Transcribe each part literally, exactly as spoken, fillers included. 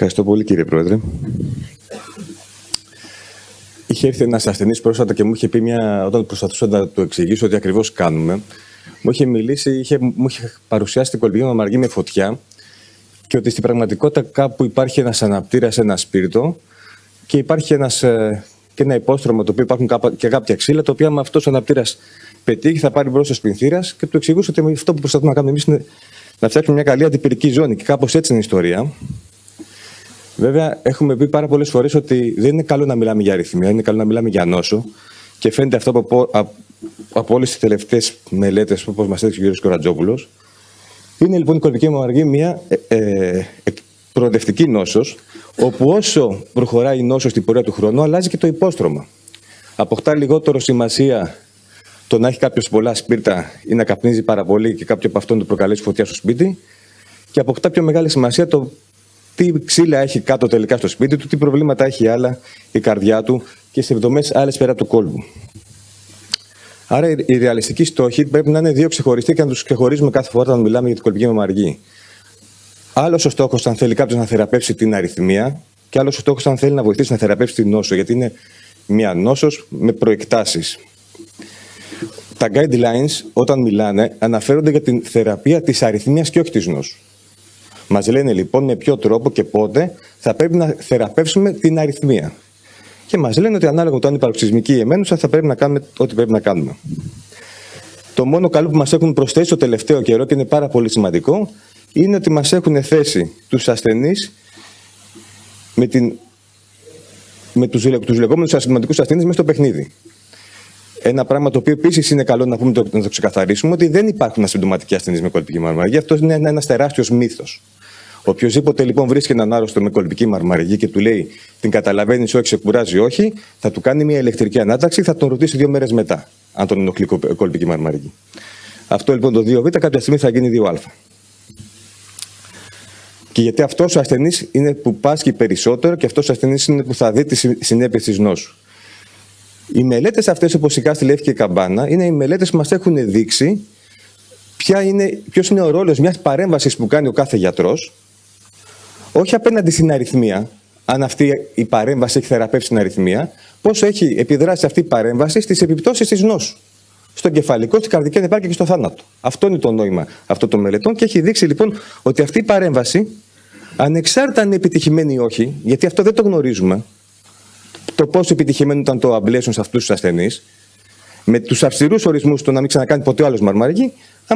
Ευχαριστώ πολύ, κύριε Πρόεδρε. Είχε έρθει ένας ασθενής πρόσφατα και μου είχε πει, μια, όταν προσπαθούσα να του εξηγήσω τι ακριβώς κάνουμε, μου είχε μιλήσει, είχε, μου είχε παρουσιάσει την κολπική μαμαργή με φωτιά και ότι στην πραγματικότητα κάπου υπάρχει ένας αναπτήρας, ένα σπίρτο και υπάρχει ένας, και ένα υπόστρωμα το οποίο υπάρχουν και κάποια ξύλα, το οποίο άμα αυτός ο αναπτήρας πετύχει θα πάρει μπρος ο σπινθήρας, και του εξηγούσα ότι αυτό που προσπαθούμε να κάνουμε εμείς είναι να φτιάξουμε μια καλή αντιπυρική ζώνη, και κάπως έτσι είναι η ιστορία. Βέβαια, έχουμε πει πάρα πολλές φορές ότι δεν είναι καλό να μιλάμε για αριθμία, είναι καλό να μιλάμε για νόσο, και φαίνεται αυτό από, από, από όλες τις τελευταίες μελέτες, όπως μας έδειξε ο κ. Κορατζόπουλος. Είναι λοιπόν η κολπική μαμαργή μια ε, ε, προοδευτική νόσος, όπου όσο προχωράει η νόσος στην πορεία του χρόνου, αλλάζει και το υπόστρωμα. Αποκτά λιγότερο σημασία το να έχει κάποιος πολλά σπίρτα ή να καπνίζει πάρα πολύ και κάποιο από αυτόν του προκαλέσει φωτιά στο σπίτι, και αποκτά πιο μεγάλη σημασία το τι ξύλα έχει κάτω τελικά στο σπίτι του, τι προβλήματα έχει άλλα η καρδιά του και σε δομές άλλες πέρα του κόλπου. Άρα οι ρεαλιστικοί στόχοι πρέπει να είναι δύο ξεχωριστοί και να τους ξεχωρίζουμε κάθε φορά όταν μιλάμε για την κολπική μαμαργή. Άλλος ο στόχος αν θέλει κάποιος να θεραπεύσει την αριθμία, και άλλος ο στόχος αν θέλει να βοηθήσει να θεραπεύσει την νόσο, γιατί είναι μια νόσος με προεκτάσεις. Τα guidelines όταν μιλάνε αναφέρονται για την θεραπεία της αριθμίας και όχι της νόσου. Μας λένε λοιπόν με ποιο τρόπο και πότε θα πρέπει να θεραπεύσουμε την αριθμία. Και μας λένε ότι ανάλογα με το αν είναι παροξυσμική ή εμένουσα θα πρέπει να κάνουμε ό,τι πρέπει να κάνουμε. Το μόνο καλό που μας έχουν προσθέσει το τελευταίο καιρό, και είναι πάρα πολύ σημαντικό, είναι ότι μας έχουν θέσει τους ασθενείς με, την, με τους, τους λεγόμενους ασυμπτωματικούς ασθενείς μέσα στο παιχνίδι. Ένα πράγμα το οποίο επίσης είναι καλό να, πούμε, να το ξεκαθαρίσουμε, ότι δεν υπάρχουν ασυμπτωματικοί ασθενείς με κολπική μαμαργή. Αυτό είναι ένας τεράστιος μύθος. Οποιοςδήποτε λοιπόν βρίσκει έναν άρρωστο με κολπική μαμαργή και του λέει την καταλαβαίνει, όχι, σε κουράζει, όχι, θα του κάνει μια ηλεκτρική ανάταξη, θα τον ρωτήσει δύο μέρες μετά, αν τον ενοχλεί κολπική μαμαργή. Αυτό λοιπόν το δύο β κάποια στιγμή θα γίνει δύο α. Και γιατί αυτός ο ασθενής είναι που πάσχει περισσότερο και αυτός ο ασθενής είναι που θα δει τις συνέπειες της νόσου. Οι μελέτες αυτές, όπως η Κάστη, Λεύκη και η Καμπάνα, είναι οι μελέτες που μας έχουν δείξει ποια είναι, ποιος είναι ο ρόλος μιας παρέμβασης που κάνει ο κάθε γιατρός, όχι απέναντι στην αριθμία, αν αυτή η παρέμβαση έχει θεραπεύσει την αριθμία, πόσο έχει επιδράσει αυτή η παρέμβαση στις επιπτώσεις της νόσου. Στον κεφαλικό, στην καρδική ανεπάρκεια και στο θάνατο. Αυτό είναι το νόημα αυτών των μελετών, και έχει δείξει λοιπόν ότι αυτή η παρέμβαση, ανεξάρτητα αν είναι επιτυχημένη ή όχι, γιατί αυτό δεν το γνωρίζουμε, το πόσο επιτυχημένο ήταν το ablation σε αυτούς τους ασθενείς, με τους αυστηρούς ορισμούς το να μην ξανακάνει ποτέ ο άλλος μαμαργή,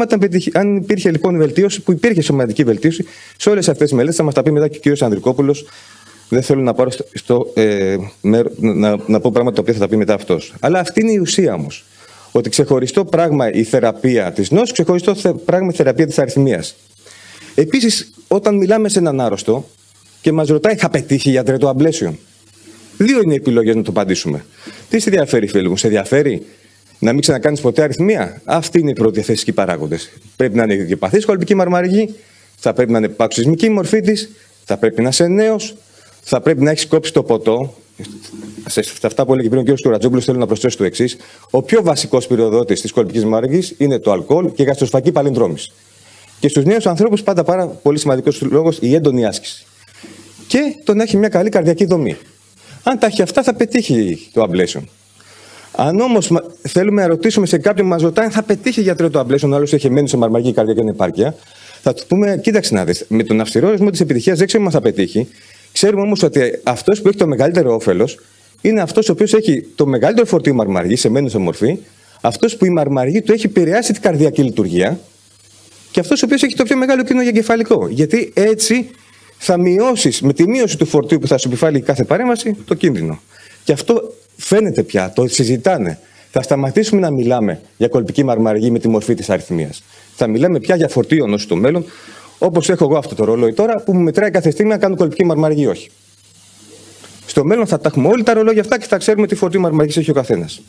αν υπήρχε λοιπόν βελτίωση, που υπήρχε σωματική βελτίωση σε όλες αυτές τις μελέτες, θα μας τα πει μετά και ο κ. Ανδρικόπουλος. Δεν θέλω να πάρω στο, στο, ε, μέρο, να, να πω πράγματα τα οποία θα τα πει μετά αυτός. Αλλά αυτή είναι η ουσία όμως. Ότι ξεχωριστό πράγμα η θεραπεία της νόσου, ξεχωριστό θε, πράγμα η θεραπεία της αριθμίας. Επίσης, όταν μιλάμε σε έναν άρρωστο και μας ρωτάει, θα πετύχει γιατρέ το ablation? Δύο είναι οι επιλογές να το απαντήσουμε. Τι σε ενδιαφέρει, φίλοι μου, σε ενδιαφέρει να μην ξανακάνεις ποτέ αριθμία? Αυτοί είναι οι προδιαθέσικοι παράγοντες. Πρέπει να είναι ιδιοπαθής κολπική μαμαργή, θα πρέπει να είναι παξισμική η μορφή της, θα πρέπει να είσαι νέος, θα πρέπει να έχεις κόψει το ποτό. Σε αυτά που έλεγε πριν ο κ. Κορατζόπουλος, θέλω να προσθέσω το εξής. Ο πιο βασικός πυροδότης της κολπικής μαμαργής είναι το αλκοόλ και η γαστροσφαγική παλινδρόμηση. Και στους νέους ανθρώπους, πάντα πάρα πολύ σημαντικός λόγος, η έντονη άσκηση. Και το να έχει μια καλή καρδιακή δομή. Αν τα έχει αυτά, θα πετύχει το ablation. Αν όμως θέλουμε να ρωτήσουμε σε κάποιον που μας ρωτάει αν θα πετύχει γιατρέ το ablation, ο άλλος έχει μένει σε μαρμαργή καρδιακή ανεπάρκεια, θα του πούμε, κοίταξε να δεις, με τον αυστηρό ορισμό της επιτυχίας δεν ξέρουμε αν θα πετύχει. Ξέρουμε όμως ότι αυτός που έχει το μεγαλύτερο όφελος είναι αυτός ο οποίος έχει το μεγαλύτερο φορτίο μαρμαργή σε μένουσα μορφή, αυτός που η μαρμαργή του έχει επηρεάσει την καρδιακή λειτουργία, και αυτός ο οποίος έχει το πιο μεγάλο κίνδυνο για εγκεφαλικό. Γιατί έτσι θα μειώσεις με τη μείωση του φορτίου που θα σου επιβάλλει κάθε παρέμβαση το κίνδυνο. Και αυτό φαίνεται πια, το συζητάνε. Θα σταματήσουμε να μιλάμε για κολπική μαμαργή με τη μορφή της αριθμίας. Θα μιλάμε πια για φορτίο νόσου στο μέλλον, όπως έχω εγώ αυτό το ρολόι τώρα που μου μετράει κάθε στιγμή να κάνω κολπική μαμαργή ή όχι. Στο μέλλον θα τα έχουμε όλοι τα ρολόγια αυτά και θα ξέρουμε τι φορτίο μαμαργής έχει ο καθένας.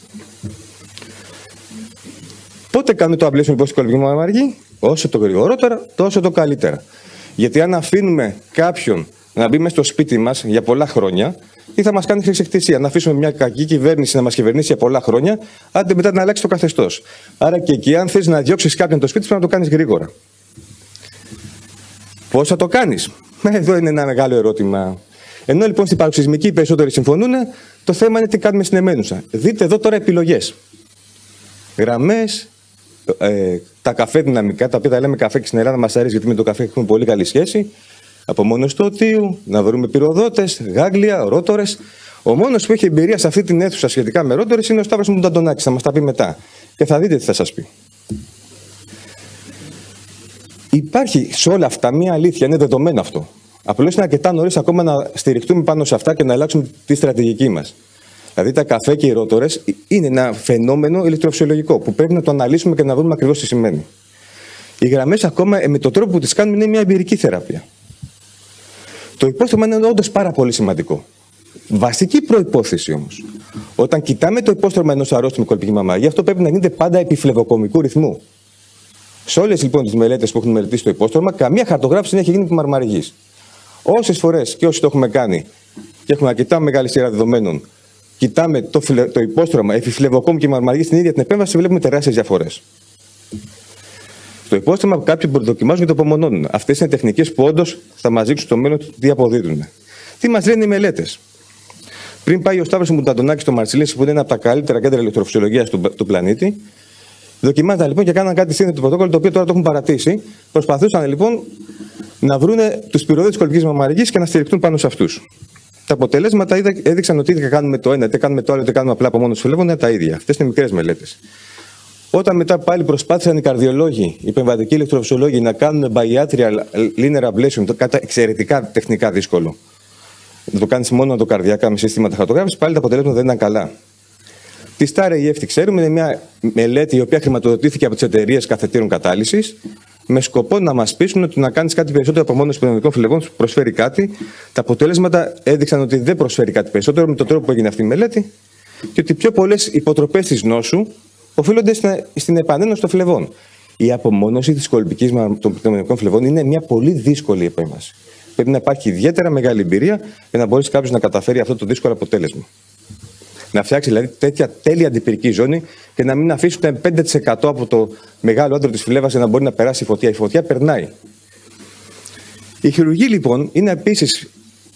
Πότε κάνουμε το ablation λοιπόν στην κολπική μαμαργή? Όσο το γρηγορότερα, τόσο το καλύτερα. Γιατί αν αφήνουμε κάποιον να μπει μέσα στο σπίτι μας για πολλά χρόνια, ή θα μας κάνει χρησικτησία. Να αφήσουμε μια κακή κυβέρνηση να μας κυβερνήσει για πολλά χρόνια, άντε μετά να αλλάξει το καθεστώς. Άρα και εκεί, αν θες να διώξεις κάποιον το σπίτι, πρέπει να το κάνεις γρήγορα. Πώς θα το κάνεις? Μα εδώ είναι ένα μεγάλο ερώτημα. Ενώ λοιπόν στην παροξυσμική οι περισσότεροι συμφωνούν, το θέμα είναι τι κάνουμε στην εμένουσα. Δείτε εδώ τώρα επιλογές. Γραμμές, ε, τα καφέ δυναμικά, τα οποία τα λέμε καφέ και στην Ελλάδα μας αρέσει γιατί με το καφέ έχουμε πολύ καλή σχέση. Απομόνωση του οτίου, να βρούμε πυροδότες, γάγλια, ρότορες. Ο μόνος που έχει εμπειρία σε αυτή την αίθουσα σχετικά με ρότορες είναι ο Σταύρος Μουνταντονάκης. Θα μας τα πει μετά. Και θα δείτε τι θα σας πει. Υπάρχει σε όλα αυτά μία αλήθεια, είναι δεδομένο αυτό. Απλώς είναι αρκετά νωρίς ακόμα να στηριχτούμε πάνω σε αυτά και να αλλάξουμε τη στρατηγική μας. Δηλαδή, τα καφέ και οι ρότορες είναι ένα φαινόμενο ηλεκτροφυσιολογικό που πρέπει να το αναλύσουμε και να βρούμε ακριβώς τι σημαίνει. Οι γραμμές, ακόμα με τον τρόπο που τις κάνουμε, είναι μια εμπειρική θεραπεία. Το υπόστρωμα είναι όντως πάρα πολύ σημαντικό. Βασική προϋπόθεση όμως. Όταν κοιτάμε το υπόστρωμα ενός αρρώστου με κολπική μαμαγία, αυτό πρέπει να γίνεται πάντα επί φλεβοκομικού ρυθμού. Σε όλες λοιπόν τις μελέτες που έχουν μελετήσει το υπόστρωμα, καμία χαρτογράφηση δεν έχει γίνει επί μαρμαριγής. Όσες φορές και όσοι το έχουμε κάνει και έχουμε αρκετά μεγάλη σειρά δεδομένων, κοιτάμε το, φλε, το υπόστρωμα επί φλεβοκόμου και μαρμαριγή στην ίδια την επέμβαση, βλέπουμε τεράστιες διαφορές. Στο υπόστρωμα κάποιοι δοκιμάζουν και το απομονώνουν. Αυτές είναι τεχνικές που όντως θα μας δείξουν στο μέλλον τι αποδίδουν. Τι μας λένε οι μελέτες. Πριν πάει ο Σταύρος Μουνταντονάκης στο Μαρσιλίση, που είναι ένα από τα καλύτερα κέντρα ηλεκτροφυσιολογίας του, του πλανήτη, δοκιμάζαν λοιπόν και κάναν κάτι σύνδετο πρωτόκολλο, το οποίο τώρα το έχουν παρατήσει. Προσπαθούσαν λοιπόν να βρουν τους πυροδότες της κολπικής μαμαριγής και να στηριχτούν πάνω σε αυτούς. Τα αποτελέσματα έδειξαν ότι είτε κάνουμε το ένα, είτε κάνουμε το άλλο, είτε κάνουμε απλά απομόνωση φλεβών, είναι τα ίδια. Αυτές είναι μικρές μελέτες. Όταν μετά πάλι προσπάθησαν οι καρδιολόγοι, οι επεμβατικοί ηλεκτροφυσιολόγοι να κάνουν bariatrial linear ablation, το κατά εξαιρετικά τεχνικά δύσκολο. Να το κάνεις μόνο με το καρδιακά με συστήματα χαρτογράφησης, πάλι τα αποτελέσματα δεν ήταν καλά. Τη Star-A F τη ξέρουμε, είναι μια μελέτη η οποία χρηματοδοτήθηκε από τις εταιρείες καθετήρων κατάλυσης, με σκοπό να μας πείσουν ότι να κάνεις κάτι περισσότερο από μόνο πνευματικών φλεβών προσφέρει κάτι. Τα αποτέλεσματα έδειξαν ότι δεν προσφέρει κάτι περισσότερο με τον τρόπο που έγινε αυτή η μελέτη και ότι πιο πολλές υποτροπές της νόσου οφείλονται στην επανένωση των φλεβών. Η απομόνωση της κολπικής των πνευματικών φλεβών είναι μια πολύ δύσκολη επέμβαση. Πρέπει να υπάρχει ιδιαίτερα μεγάλη εμπειρία για να μπορέσει κάποιος να καταφέρει αυτό το δύσκολο αποτέλεσμα. Να φτιάξει δηλαδή τέτοια τέλεια αντιπυρική ζώνη και να μην αφήσει ούτε πέντε τοις εκατό από το μεγάλο άντρο της φλέβας για να μπορεί να περάσει η φωτιά. Η φωτιά περνάει. Οι χειρουργοί λοιπόν είναι επίσης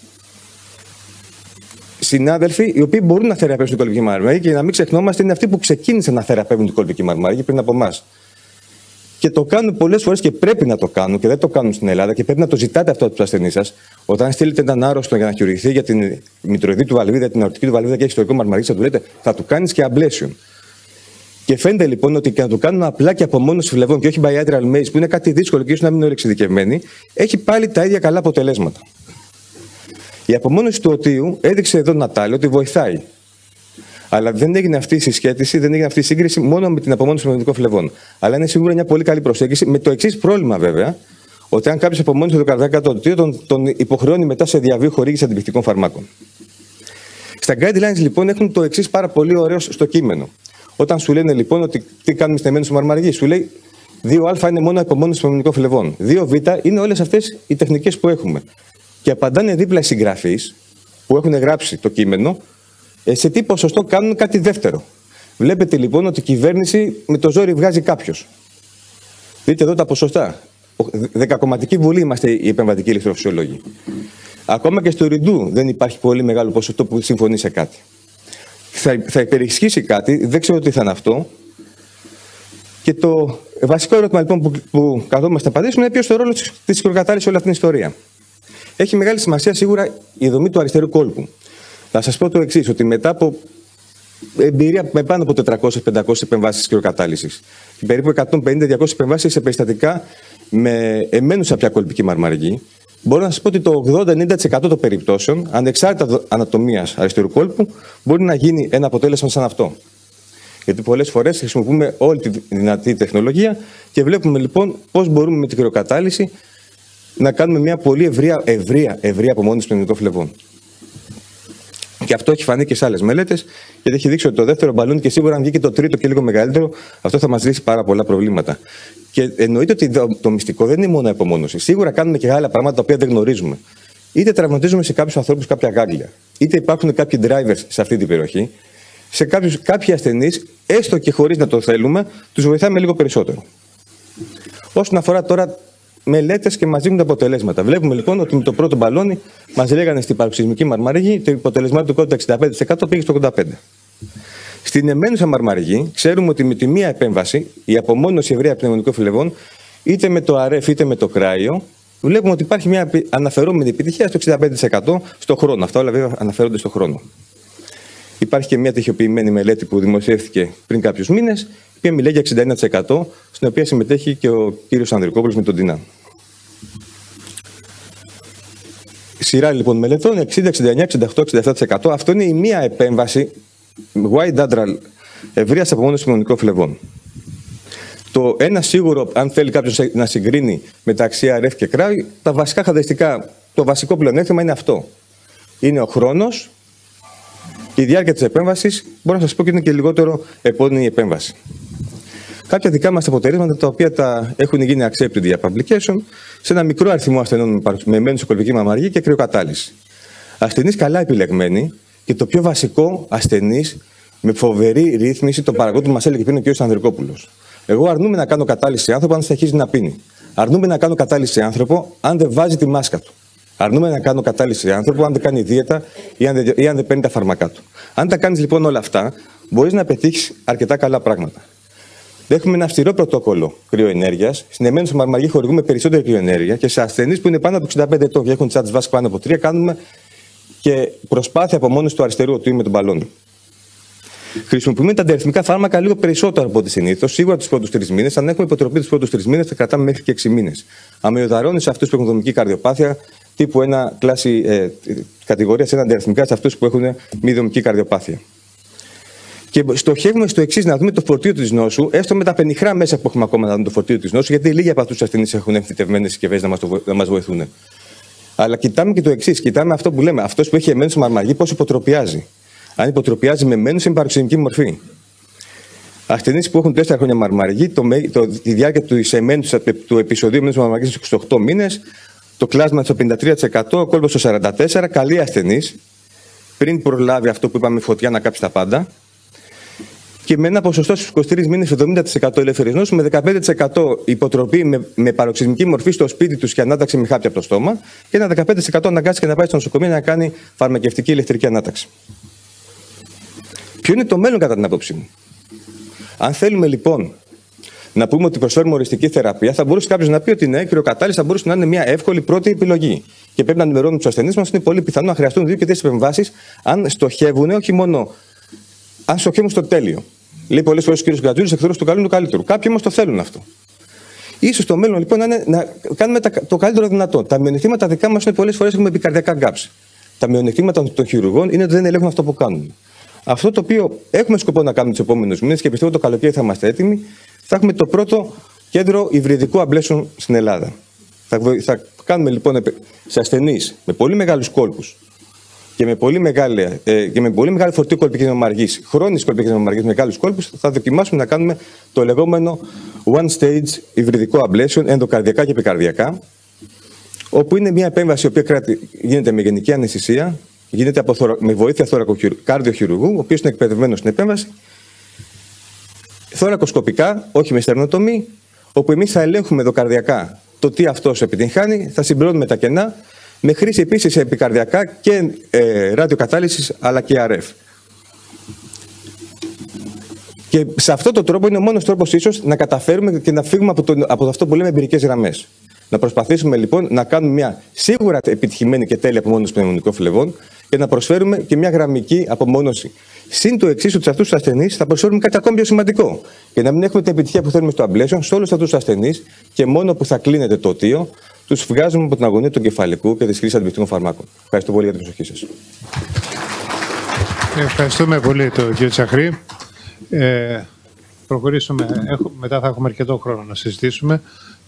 συνάδελφοι οι οποίοι μπορούν να θεραπεύσουν την κολπική μαρμαρίγη και να μην ξεχνόμαστε είναι αυτοί που ξεκίνησαν να θεραπεύουν την κολπική μαρμαρίγη πριν από εμάς. Και το κάνουν πολλές φορές και πρέπει να το κάνουν και δεν το κάνουν στην Ελλάδα και πρέπει να το ζητάτε αυτό από τους ασθενείς σας. Όταν στείλετε έναν άρρωστο για να χειρουργηθεί για την μητροειδή του βαλβίδα, την αορτική του βαλβίδα και έχει ιστορικό μαρμαρίγη, θα του λέτε θα του κάνεις και ablation. Και φαίνεται λοιπόν ότι και να το κάνουν απλά και απομόνωση φλεβών και όχι bilateral maze, που είναι κάτι δύσκολο και ίσως να μην είναι όλοι εξειδικευμένοι, έχει πάλι τα ίδια καλά αποτελέσματα. Η απομόνωση του οτίου έδειξε εδώ Νατάλη ότι βοηθάει. Αλλά δεν έγινε αυτή η συσχέτιση, δεν έγινε αυτή η σύγκριση μόνο με την απομόνωση των πνευματικών φλεβών. Αλλά είναι σίγουρα μια πολύ καλή προσέγγιση, με το εξής πρόβλημα βέβαια, ότι αν κάποιο απομόνωσε το καρδιακά το οτίο, τον, τον υποχρεώνει μετά σε διαβίου χορήγηση αντιπληκτικών φαρμάκων. Στα guidelines λοιπόν έχουν το εξής πάρα πολύ ωραίο στο κείμενο. Όταν σου λένε λοιπόν ότι τι κάνουμε στην εμένωση μαρμαριγής, σου λέει δύο α είναι μόνο απομόνωση των πνευματικών φλεβών. δύο β είναι όλες αυτές οι τεχνικές που έχουμε. Και απαντάνε δίπλα οι συγγραφείς που έχουν γράψει το κείμενο. Σε τι ποσοστό κάνουν κάτι δεύτερο. Βλέπετε λοιπόν ότι η κυβέρνηση με το ζόρι βγάζει κάποιος. Δείτε εδώ τα ποσοστά. Δεκακομματική βουλή είμαστε οι επεμβατικοί ηλεκτροφυσιολόγοι. Ακόμα και στο Ριντού δεν υπάρχει πολύ μεγάλο ποσοστό που συμφωνεί σε κάτι. Θα, θα υπερισχύσει κάτι, δεν ξέρω τι θα είναι αυτό. Και το βασικό ερώτημα λοιπόν που, που καθόμαστε να απαντήσουμε είναι ποιος είναι ο ρόλος της χειροκατάλυσης σε όλη αυτή την ιστορία. Έχει μεγάλη σημασία σίγουρα η δομή του αριστερού κόλπου. Θα σας πω το εξής, ότι μετά από εμπειρία με πάνω από τετρακόσιες με πεντακόσιες επεμβάσεις χειροκατάλυσης και περίπου εκατόν πενήντα με διακόσιες επεμβάσεις σε περιστατικά με εμένουσα πια κολπική μαρμαριγή, μπορώ να σας πω ότι το ογδόντα με ενενήντα τοις εκατό των περιπτώσεων, ανεξάρτητα ανατομίας αριστερού κόλπου, μπορεί να γίνει ένα αποτέλεσμα σαν αυτό. Γιατί πολλές φορές χρησιμοποιούμε όλη τη δυνατή τεχνολογία και βλέπουμε λοιπόν πώς μπορούμε με τη χειροκατάλυση να κάνουμε μια πολύ ευρεία, ευρεία, ευρεία απομόνωση των πνευματικών φλεβών. Και αυτό έχει φανεί και σε άλλες μελέτες, γιατί έχει δείξει ότι το δεύτερο μπαλούνι και σίγουρα αν βγει και το τρίτο και λίγο μεγαλύτερο, αυτό θα μας λύσει πάρα πολλά προβλήματα. Και εννοείται ότι το μυστικό δεν είναι μόνο η απομόνωση. Σίγουρα κάνουμε και άλλα πράγματα τα οποία δεν γνωρίζουμε. Είτε τραυματίζουμε σε κάποιους ανθρώπους κάποια γάγλια, είτε υπάρχουν κάποιοι drivers σε αυτή την περιοχή. Σε κάποιους, κάποιοι ασθενείς, έστω και χωρίς να το θέλουμε, τους βοηθάμε λίγο περισσότερο. Όσον αφορά τώρα μελέτες και μας δίνουν τα αποτελέσματα. Βλέπουμε λοιπόν ότι με το πρώτο μπαλόνι μας λέγανε στην παροξυσμική Μαρμαριγή το αποτελεσματικότητα εξήντα πέντε τοις εκατό πήγε στο ογδόντα πέντε τοις εκατό. Στην εμένουσα Μαρμαριγή ξέρουμε ότι με τη μία επέμβαση η απομόνωση ευρεία πνευμονικών φλεβών, είτε με το αρεφ είτε με το κράιο, βλέπουμε ότι υπάρχει μια αναφερόμενη επιτυχία στο εξήντα πέντε τοις εκατό στο χρόνο. Αυτά όλα βέβαια αναφέρονται στο χρόνο. Υπάρχει και μια τυχιοποιημένη μελέτη που δημοσιεύθηκε πριν κάποιους μήνες, η οποία μιλάει για εξήντα ένα τοις εκατό, στην οποία συμμετέχει και ο κύριος Ανδρικόπουλος με τον Τινά. Σειρά λοιπόν μελετών εξήντα, εξήντα εννιά, εξήντα οκτώ, εξήντα επτά τοις εκατό. Αυτό είναι η μία επέμβαση wide adral ευρείας απομόνωσης πνευμονικών φλεβών. Το ένα σίγουρο, αν θέλει κάποιος να συγκρίνει μεταξύ αρεφ και κράι, τα βασικά χαρακτηριστικά, το βασικό πλεονέκτημα είναι αυτό. Είναι ο χρόνος, η διάρκεια της επέμβασης, μπορώ να σας πω και είναι και λιγότερο επώδυνη η επέμβαση. Κάποια δικά μας αποτελέσματα τα οποία τα έχουν γίνει accepted για publication σε ένα μικρό αριθμό ασθενών με μένουσα κολπική μαμαργή και κρυοκατάλυση. Ασθενείς καλά επιλεγμένοι και το πιο βασικό, ασθενείς με φοβερή ρύθμιση των παραγόντων που μας έλεγε πριν ο κ. Ανδρικόπουλος. Εγώ αρνούμαι να κάνω κατάλυση σε άνθρωπο αν συνεχίζει να πίνει. Αρνούμαι να κάνω κατάλυση σε άνθρωπο αν δεν βάζει τη μάσκα του. Αρνούμαι να κάνω κατάλυση σε άνθρωπο αν δεν κάνει δίαιτα ή αν δεν, ή αν δεν παίρνει τα φάρμακά του. Αν τα κάνεις λοιπόν όλα αυτά, μπορείς να πετύχεις αρκετά καλά πράγματα. Έχουμε ένα αυστηρό πρωτόκολλο κρυοενέργειας. Στην εμένουσα Μαρμαριγή χορηγούμε περισσότερη κρυοενέργεια και σε ασθενείς που είναι πάνω από εξήντα πέντε ετών και έχουν τις άτες βάσης πάνω από τρία, κάνουμε και προσπάθεια απομόνωσης του αριστερού οτρίου με τον μπαλόνι. Χρησιμοποιούμε τα αντιαριθμικά φάρμακα λίγο περισσότερο από ό,τι συνήθως. Σίγουρα τους πρώτους τρεις μήνες. Αν έχουμε υποτροπή τους πρώτους τρεις μήνες, θα κρατάμε μέχρι και έξι μήνες. Αμοιοδαρώνει σε αυτούς που έχουν δομική καρδιοπάθεια, τύπου ένα κλάση ε, κατηγορία σε ένα αντιαριθμικά σε αυτούς που έχουν μη δομική καρδιοπάθεια. Και στοχεύουμε στο εξής, να δούμε το φορτίο της νόσου, έστω με τα πενιχρά μέσα που έχουμε ακόμα να δούμε το φορτίο της νόσου, γιατί λίγοι από αυτούς τους ασθενείς έχουν εμφυτευμένες συσκευές να μας, το, να μας βοηθούν. Αλλά κοιτάμε και το εξής, κοιτάμε αυτό που λέμε, αυτός που έχει εμένουσα Μαρμαριγή, πώς υποτροπιάζει. Αν υποτροπιάζει με μένουσα με παροξυσμική μορφή. Ασθενείς που έχουν τέσσερα χρόνια Μαρμαριγή, το, το, τη διάρκεια του, του επεισοδίου εμένουσας Μαρμαριγής είναι είκοσι οκτώ μήνες, το κλάσμα στο πενήντα τρία τοις εκατό, ο κόλπος στο σαράντα τέσσερα τοις εκατό, καλή ασθενής, πριν προλάβει αυτό που είπαμε φωτιά να κάψει τα πάντα. Και με ένα ποσοστό στους είκοσι τρεις μήνες εβδομήντα τοις εκατό ελεύθερης νόσου, με δεκαπέντε τοις εκατό υποτροπή με, με παροξυσμική μορφή στο σπίτι τους και ανάταξη με χάπια από το στόμα, και ένα δεκαπέντε τοις εκατό αναγκάστηκε να πάει στο νοσοκομείο να κάνει φαρμακευτική ηλεκτρική ανάταξη. Ποιο είναι το μέλλον κατά την άποψή μου? Αν θέλουμε λοιπόν να πούμε ότι προσφέρουμε οριστική θεραπεία, θα μπορούσε κάποιος να πει ότι ναι, η κρυοκατάλυση θα μπορούσε να είναι μια εύκολη πρώτη επιλογή. Και πρέπει να ενημερώνουμε τους ασθενείς μας, είναι πολύ πιθανό να χρειαστούν δύο και τρεις επεμβάσεις, αν στοχεύουν όχι μόνο. Αν στοχεύουν στο τέλειο. Λέει πολλές φορές ο κ. Γκατζούλης, εχθρός του καλού είναι το καλύτερο. Κάποιοι όμως το θέλουν αυτό. Ίσως το μέλλον λοιπόν είναι να κάνουμε το καλύτερο δυνατό. Τα μειονεκτήματα δικά μας είναι πολλές φορές έχουμε επικαρδιακά γκάψη. Τα μειονεκτήματα των χειρουργών είναι ότι δεν ελέγχουν αυτό που κάνουν. Αυτό το οποίο έχουμε σκοπό να κάνουμε τους επόμενους μήνες και πιστεύω το καλοκαίρι θα είμαστε έτοιμοι, θα έχουμε το πρώτο κέντρο υβριδικού αμπλέσεων στην Ελλάδα. Θα, θα κάνουμε λοιπόν σε ασθενείς με πολύ μεγάλους κόλπους και με πολύ μεγάλη, ε, και με πολύ μεγάλη φορτίο κολπικής μαμαργής, χρόνης κολπικής μαμαργής με μεγάλους κόλπους, θα δοκιμάσουμε να κάνουμε το λεγόμενο one stage υβριδικό ablation, ενδοκαρδιακά και επικαρδιακά, όπου είναι μια επέμβαση η οποία γίνεται με γενική αναισθησία, γίνεται από θωρα... με βοήθεια καρδιοχειρουργού, ο οποίος είναι εκπαιδευμένος στην επέμβαση, θωρακοσκοπικά, όχι με στερνοτομή, όπου εμείς θα ελέγχουμε ενδοκαρδιακά το τι αυτός επιτυγχάνει, θα συμπληρώνουμε τα κενά, με χρήση επίσης επικαρδιακά και ε, ραδιοκατάλυσης αλλά και αρεφ. Και σε αυτόν τον τρόπο είναι ο μόνος τρόπος ίσως να καταφέρουμε και να φύγουμε από, το, από αυτό που λέμε εμπειρικές γραμμές. Να προσπαθήσουμε λοιπόν να κάνουμε μια σίγουρα επιτυχημένη και τέλεια απομόνωση πνευμονικών φλεβών και να προσφέρουμε και μια γραμμική απομόνωση. Συν το εξής, ότι σε αυτούς τους ασθενείς θα προσφέρουμε κάτι ακόμη πιο σημαντικό. Και να μην έχουμε την επιτυχία που θέλουμε στο ablation, σε όλους αυτούς τους ασθενείς και μόνο που θα κλείνεται το οτίο, τους βγάζουμε από την αγωνία του κεφαλικού και της χρήσης αντιβιωτικών φαρμάκων. Ευχαριστώ πολύ για την προσοχή σας. Ευχαριστούμε πολύ τον κύριο Τσαχρή. Ε, προχωρήσουμε. Έχω, μετά θα έχουμε αρκετό χρόνο να συζητήσουμε.